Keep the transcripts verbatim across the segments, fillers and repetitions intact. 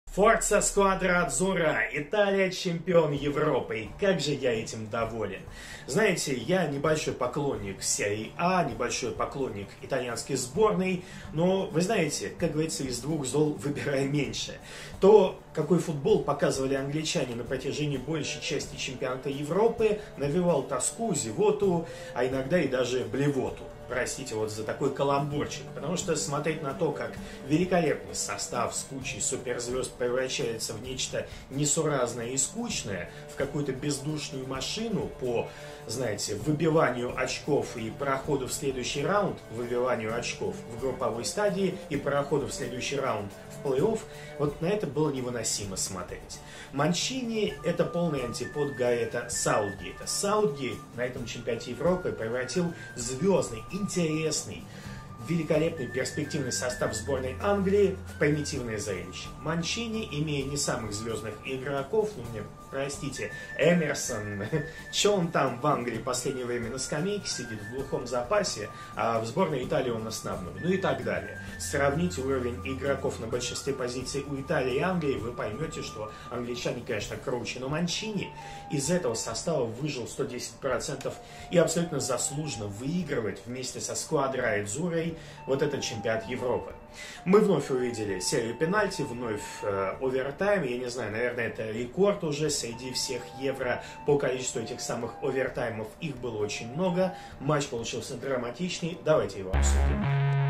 Форца Сквадра Адзура, Италия чемпион Европы, и как же я этим доволен. Знаете, я небольшой поклонник серии А, небольшой поклонник итальянской сборной, но вы знаете, как говорится, из двух зол выбирай меньше. То, какой футбол показывали англичане на протяжении большей части чемпионата Европы, навевал тоску, зевоту, а иногда и даже блевоту. Простите вот за такой каламбурчик, потому что смотреть на то, как великолепный состав с кучей суперзвезд превращается в нечто несуразное и скучное, в какую-то бездушную машину по, знаете, выбиванию очков и проходу в следующий раунд, выбиванию очков в групповой стадии и проходу в следующий раунд в плей-офф, вот на это было невыносимо смотреть. Манчини – это полный антипод Гарета Саутгейта. Саутгейт на этом чемпионате Европы превратил звездный, интересный, великолепный перспективный состав сборной Англии в примитивное зрелище. Манчини, имея не самых звездных игроков, ну мне простите, Эмерсон, что он там в Англии в последнее время на скамейке сидит в глухом запасе, а в сборной Италии он основной, ну и так далее. Сравните уровень игроков на большинстве позиций у Италии и Англии, вы поймете, что англичане, конечно, круче, но Манчини из этого состава выжил сто десять процентов и абсолютно заслуженно выигрывает вместе со Сквадрой Адзурой вот этот чемпионат Европы. Мы вновь увидели серию пенальти, вновь э, овертайм. Я не знаю, наверное, это рекорд уже среди всех Евро по количеству этих самых овертаймов. Их было очень много. Матч получился драматичный. Давайте его обсудим.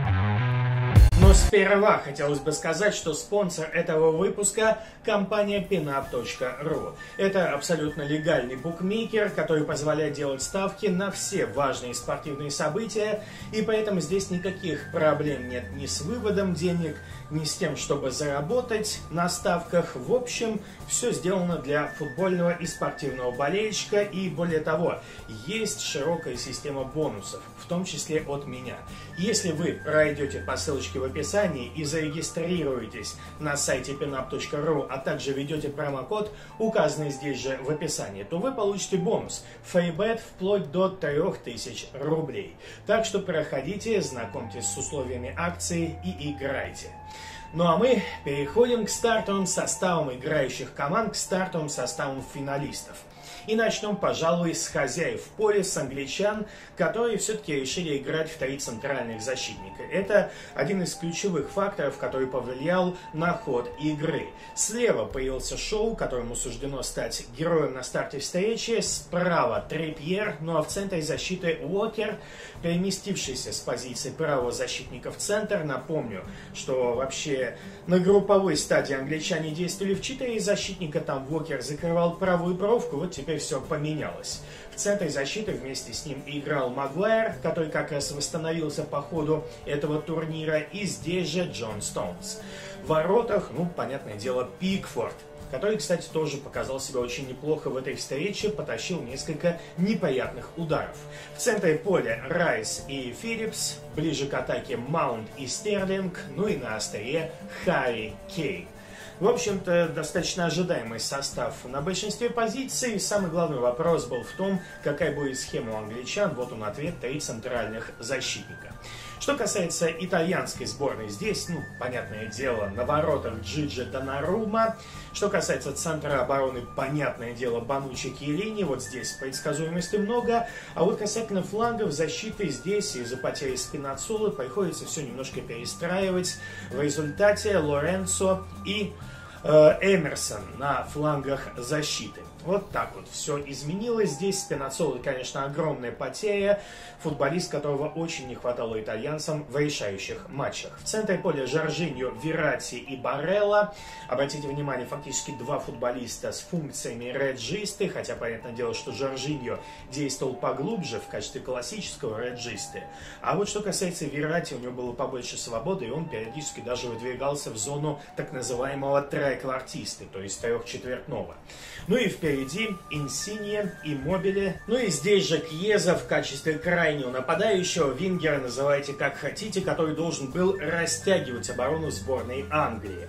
Но сперва хотелось бы сказать, что спонсор этого выпуска – компания пинап точка ру. Это абсолютно легальный букмекер, который позволяет делать ставки на все важные спортивные события, и поэтому здесь никаких проблем нет ни с выводом денег, ни с тем, чтобы заработать на ставках. В общем, все сделано для футбольного и спортивного болельщика, и более того, есть широкая система бонусов, в том числе от меня. Если вы пройдете по ссылочке в описании и зарегистрируетесь на сайте пинап точка ру, а также введете промокод, указанный здесь же в описании, то вы получите бонус фрибет вплоть до трёх тысяч рублей. Так что проходите, знакомьтесь с условиями акции и играйте. Ну а мы переходим к стартовым составам играющих команд, к стартовым составам финалистов. И начнем, пожалуй, с хозяев поля, с англичан, которые все-таки решили играть в три центральных защитника. Это один из ключевых факторов, который повлиял на ход игры. Слева появился Шоу, которому суждено стать героем на старте встречи. Справа Трипьер, ну а в центре защиты Уокер, переместившийся с позиции правого защитника в центр. Напомню, что вообще на групповой стадии англичане действовали в четыре защитника, там Уокер закрывал правую бровку, вот теперь все поменялось. В центре защиты вместе с ним играл Магуайр, который как раз восстановился по ходу этого турнира, и здесь же Джон Стоунс. В воротах, ну, понятное дело, Пикфорд, который, кстати, тоже показал себя очень неплохо в этой встрече, потащил несколько неприятных ударов. В центре поля Райс и Филлипс, ближе к атаке Маунт и Стерлинг, ну и на острие Харри Кейн. В общем-то, достаточно ожидаемый состав на большинстве позиций. Самый главный вопрос был в том, какая будет схема у англичан. Вот он ответ: три центральных защитника. Что касается итальянской сборной, здесь, ну, понятное дело, на воротах Джиджи Донарума. Что касается центра обороны, понятное дело, Бануччи Кьелини. Вот здесь предсказуемости много. А вот касательно флангов защиты, здесь из-за потери Спинацолы приходится все немножко перестраивать. В результате Лоренцо и э, Эмерсон на флангах защиты. Вот так вот все изменилось. Здесь Спинацола, конечно, огромная потеря. Футболист, которого очень не хватало итальянцам в решающих матчах. В центре поля Жоржиньо, Верratti и Барелла. Обратите внимание, фактически два футболиста с функциями реджисты. Хотя, понятное дело, что Жоржиньо действовал поглубже в качестве классического реджисты. А вот что касается Верratti, у него было побольше свободы, и он периодически даже выдвигался в зону так называемого треквартисты, то есть трехчетвертного. Ну и впереди Инсинье, Иммобиле. Ну и здесь же Кьеза в качестве крайнего нападающего, вингера называйте как хотите, который должен был растягивать оборону сборной Англии.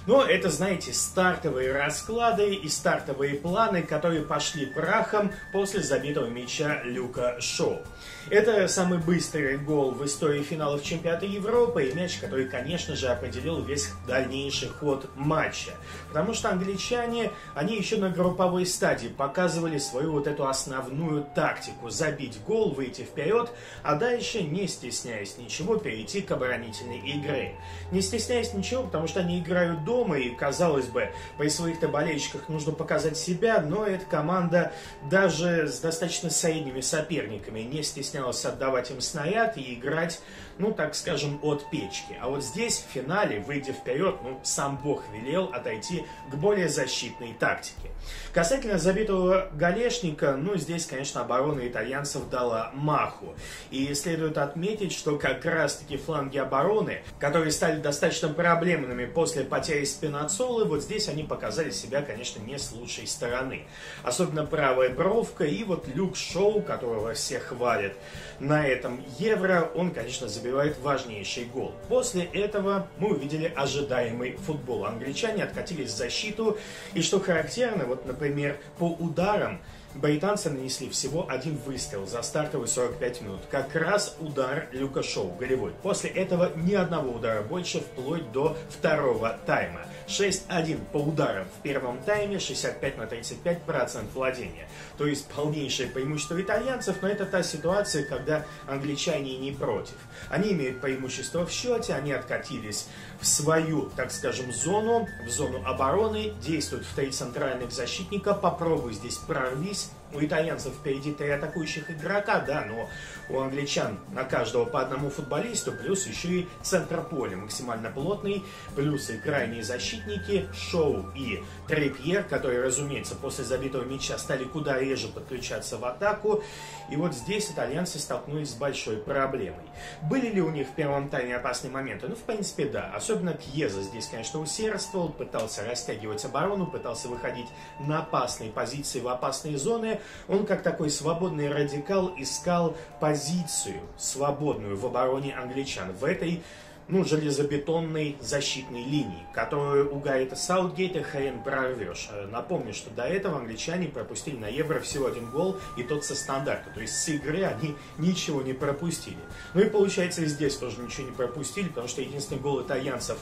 Но это, знаете, стартовые расклады и стартовые планы, которые пошли прахом после забитого мяча Люка Шоу. Это самый быстрый гол в истории финалов чемпионата Европы и мяч, который, конечно же, определил весь дальнейший ход матча. Потому что англичане, они еще на групповой стадии показывали свою вот эту основную тактику. Забить гол, выйти вперед, а дальше, не стесняясь ничего, перейти к оборонительной игре. Не стесняясь ничего, потому что они играют дома, и, казалось бы, при своих-то болельщиках нужно показать себя, но эта команда даже с достаточно средними соперниками не стеснялась отдавать им снаряд и играть, ну, так скажем, от печки. А вот здесь, в финале, выйдя вперед, ну, сам Бог велел отойти к более защитной тактике. Касательно забитого голешника, ну, здесь, конечно, оборона итальянцев дала маху. И следует отметить, что как раз-таки фланги обороны, которые стали достаточно проблемными после потери Спинацолы, вот здесь они показали себя, конечно, не с лучшей стороны. Особенно правая бровка и вот Люк Шоу, которого все хвалят на этом Евро, он, конечно, забивает важнейший гол. После этого мы увидели ожидаемый футбол. Англичане откатились в защиту, и что характерно, вот, например, по ударам британцы нанесли всего один выстрел за стартовые сорок пять минут. Как раз удар Люка Шоу, голевой. После этого ни одного удара больше вплоть до второго тайма. шесть один по ударам в первом тайме, шестьдесят пять на тридцать пять процентов владения. То есть полнейшее преимущество итальянцев, но это та ситуация, когда англичане не против. Они имеют преимущество в счете, они откатились в свою, так скажем, зону, в зону обороны, действуют в три центральных защитника, попробуй здесь прорвись. У итальянцев впереди три атакующих игрока, да, но у англичан на каждого по одному футболисту, плюс еще и центр поля максимально плотный, плюс и крайние защитники, Шоу и Трипьер, которые, разумеется, после забитого мяча стали куда реже подключаться в атаку. И вот здесь итальянцы столкнулись с большой проблемой. Были ли у них в первом тайме опасные моменты? Ну, в принципе, да. Особенно Кьеза здесь, конечно, усердствовал, пытался растягивать оборону, пытался выходить на опасные позиции, в опасные зоны. Он, как такой свободный радикал, искал позицию свободную в обороне англичан в этой, ну, железобетонной защитной линии, которую у Гарета Саутгейта хрен прорвешь. Напомню, что до этого англичане пропустили на Евро всего один гол, и тот со стандарта. То есть с игры они ничего не пропустили. Ну и получается и здесь тоже ничего не пропустили, потому что единственный гол итальянцев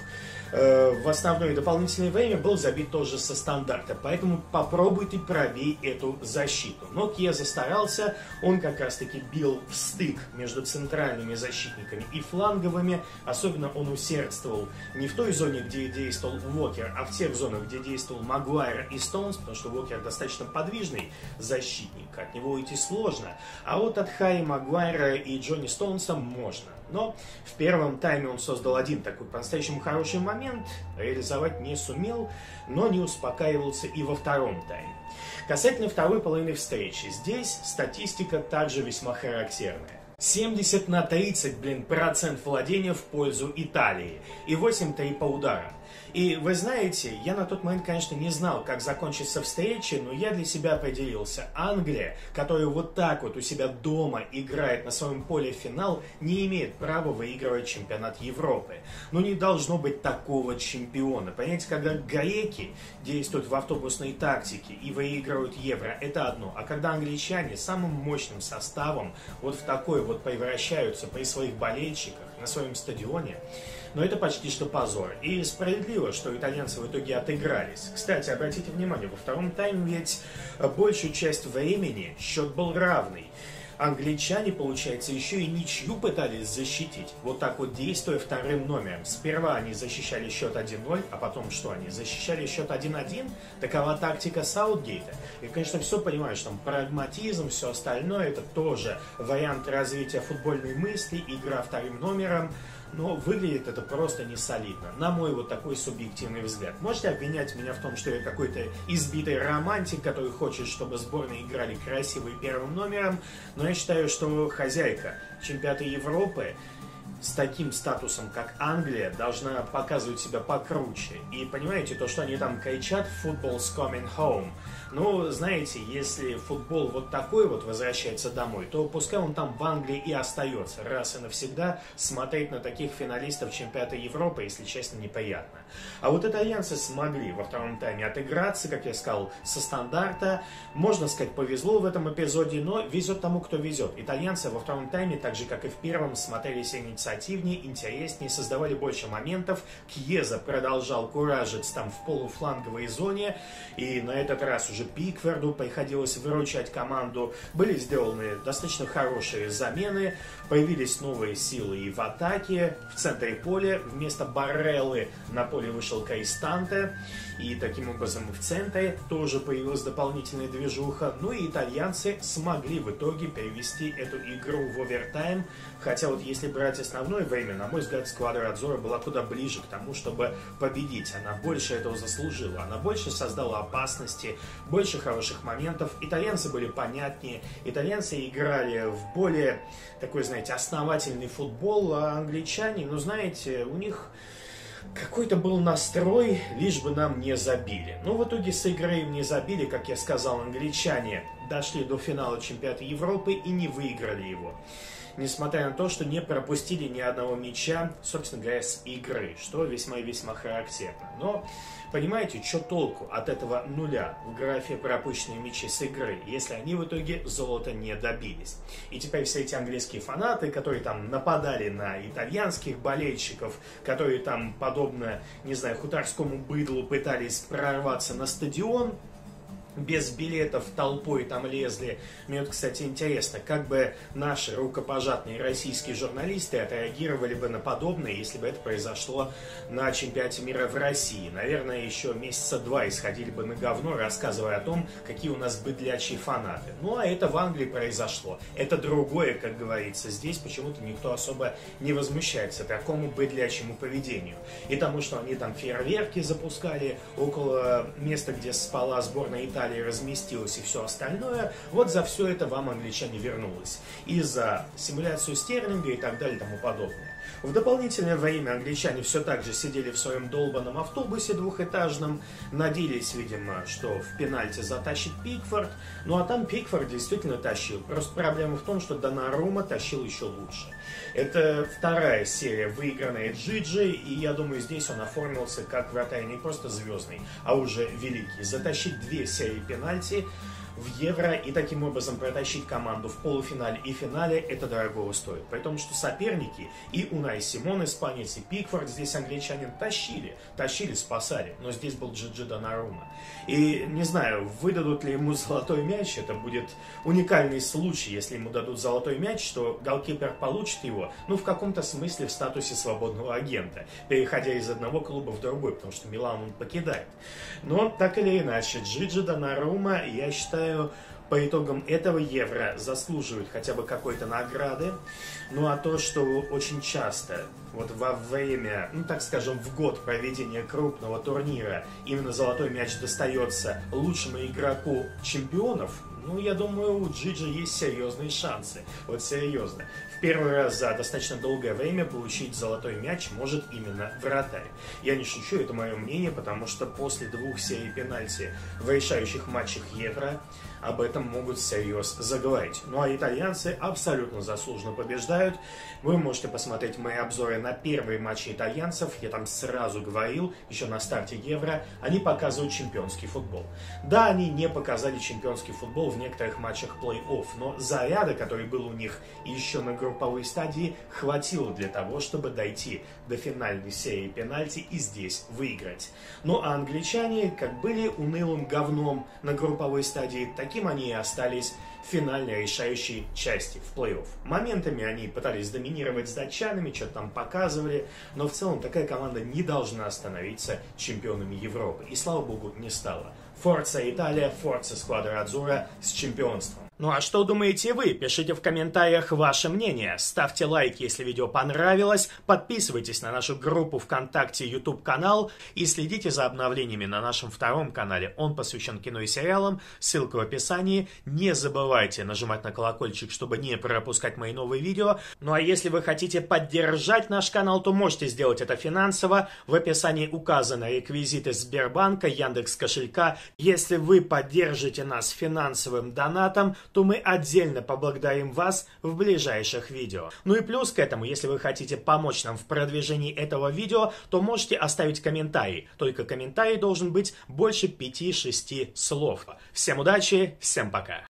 э, в основное дополнительное время был забит тоже со стандарта. Поэтому попробуй ты пробей эту защиту. Но Кьеза старался, он как раз таки бил в стык между центральными защитниками и фланговыми, особенно он усердствовал не в той зоне, где действовал Уокер, а в тех зонах, где действовал Магуайр и Стоунс, потому что Уокер достаточно подвижный защитник, от него уйти сложно. А вот от Харри Магуайра и Джонни Стоунса можно. Но в первом тайме он создал один такой по-настоящему хороший момент, реализовать не сумел, но не успокаивался и во втором тайме. Касательно второй половины встречи, здесь статистика также весьма характерная. семьдесят на тридцать, блин, процент владения в пользу Италии и восемь три по ударам. И вы знаете, я на тот момент, конечно, не знал, как закончится встреча, но я для себя определился. Англия, которая вот так вот у себя дома играет на своем поле финал, не имеет права выигрывать чемпионат Европы. Но не должно быть такого чемпиона. Понимаете, когда греки действуют в автобусной тактике и выигрывают Евро, это одно. А когда англичане самым мощным составом вот в такой вот превращаются при своих болельщиках на своем стадионе, но это почти что позор. И справедливо, что итальянцы в итоге отыгрались. Кстати, обратите внимание, во втором тайме ведь большую часть времени счет был равный. Англичане, получается, еще и ничью пытались защитить. Вот так вот действуя вторым номером. Сперва они защищали счет один ноль, а потом что они? Защищали счет один один? Такова тактика Саутгейта. И, конечно, все понимаю, что там прагматизм, все остальное, это тоже вариант развития футбольной мысли, игра вторым номером. Но выглядит это просто не солидно, на мой вот такой субъективный взгляд. Можете обвинять меня в том, что я какой-то избитый романтик, который хочет, чтобы сборные играли красиво и первым номером, но я считаю, что хозяйка чемпионата Европы с таким статусом, как Англия, должна показывать себя покруче. И понимаете, то, что они там кричат «Football's coming home». Ну, знаете, если футбол вот такой вот возвращается домой, то пускай он там в Англии и остается. Раз и навсегда смотреть на таких финалистов чемпионата Европы, если честно, неприятно. А вот итальянцы смогли во втором тайме отыграться, как я сказал, со стандарта. Можно сказать, повезло в этом эпизоде, но везет тому, кто везет. Итальянцы во втором тайме, так же как и в первом, смотрелись инициативнее, интереснее, создавали больше моментов. Кьеза продолжал куражить там в полуфланговой зоне, и на этот раз уже Пикфорду приходилось выручать команду. Были сделаны достаточно хорошие замены, появились новые силы и в атаке. В центре поля вместо Бареллы на поле вышел Кристанте, и таким образом в центре тоже появилась дополнительная движуха. Ну и итальянцы смогли в итоге перевести эту игру в овертайм, хотя вот если брать основное время, на мой взгляд, Сквадра Адзора была куда ближе к тому, чтобы победить. Она больше этого заслужила, она больше создала опасности, больше хороших моментов. Итальянцы были понятнее, итальянцы играли в более такой, знаете, основательный футбол, а англичане, ну знаете, у них какой-то был настрой, лишь бы нам не забили. Но в итоге с игры им не забили, как я сказал, англичане дошли до финала чемпионата Европы и не выиграли его. Несмотря на то, что не пропустили ни одного мяча, собственно говоря, с игры, что весьма и весьма характерно. Но, понимаете, что толку от этого нуля в графе пропущенные мячи с игры, если они в итоге золота не добились? И теперь все эти английские фанаты, которые там нападали на итальянских болельщиков, которые там, подобно, не знаю, хуторскому быдлу пытались прорваться на стадион, без билетов толпой там лезли. Мне вот, кстати, интересно, как бы наши рукопожатные российские журналисты отреагировали бы на подобное, если бы это произошло на чемпионате мира в России. Наверное, еще месяца два исходили бы на говно, рассказывая о том, какие у нас быдлячие фанаты. Ну, а это в Англии произошло. Это другое, как говорится. Здесь почему-то никто особо не возмущается такому быдлячьему поведению. И тому, что они там фейерверки запускали около места, где спала сборная Италии, разместилось и все остальное, вот за все это вам англичане вернулось. И за симуляцию Стерлинга и так далее и тому подобное. В дополнительное время англичане все так же сидели в своем долбанном автобусе двухэтажном, надеялись, видимо, что в пенальти затащит Пикфорд, ну а там Пикфорд действительно тащил. Просто проблема в том, что Донарума тащил еще лучше. Это вторая серия, выигранная Джиджи, и я думаю, здесь он оформился как вратарь не просто звездный, а уже великий. Затащить две серии пенальти в Евро и таким образом протащить команду в полуфинале и финале, это дорого стоит. При том, что соперники и Унай Симон, испанец, и Пикфорд здесь англичанин тащили, тащили, спасали, но здесь был Джиджи Донарума. И не знаю, выдадут ли ему золотой мяч, это будет уникальный случай, если ему дадут золотой мяч, что голкипер получит его, ну в каком-то смысле в статусе свободного агента, переходя из одного клуба в другой, потому что Милан он покидает. Но так или иначе, Джиджи Донарума, я считаю, по итогам этого Евро заслуживают хотя бы какой-то награды. Ну а то, что очень часто вот во время, ну так скажем, в год проведения крупного турнира именно золотой мяч достается лучшему игроку чемпионов, ну я думаю, у Джиджи есть серьезные шансы. Вот серьезно. В первый раз за достаточно долгое время получить золотой мяч может именно вратарь. Я не шучу, это мое мнение, потому что после двух серий пенальти в решающих матчах Евро об этом могут всерьез заговорить. Ну а итальянцы абсолютно заслуженно побеждают. Вы можете посмотреть мои обзоры на первые матчи итальянцев. Я там сразу говорил, еще на старте Евро, они показывают чемпионский футбол. Да, они не показали чемпионский футбол в некоторых матчах плей-офф, но заряда, который был у них еще на групповой стадии, хватило для того, чтобы дойти до финальной серии пенальти и здесь выиграть. Ну а англичане, как были унылым говном на групповой стадии, таким они и остались в финальной решающей части, в плей-офф. Моментами они пытались доминировать с датчанами, что-то там показывали, но в целом такая команда не должна становиться чемпионами Европы. И слава богу, не стала. Форца Италия, Форца Сквадра Адзора с чемпионством. Ну а что думаете вы? Пишите в комментариях ваше мнение. Ставьте лайк, если видео понравилось. Подписывайтесь на нашу группу ВКонтакте, YouTube канал и следите за обновлениями на нашем втором канале. Он посвящен кино и сериалам. Ссылка в описании. Не забывайте нажимать на колокольчик, чтобы не пропускать мои новые видео. Ну а если вы хотите поддержать наш канал, то можете сделать это финансово. В описании указаны реквизиты Сбербанка, Яндекс.Кошелька. Если вы поддержите нас финансовым донатом, то мы отдельно поблагодарим вас в ближайших видео. Ну и плюс к этому, если вы хотите помочь нам в продвижении этого видео, то можете оставить комментарий. Только комментарий должен быть больше пяти-шести слов. Всем удачи, всем пока!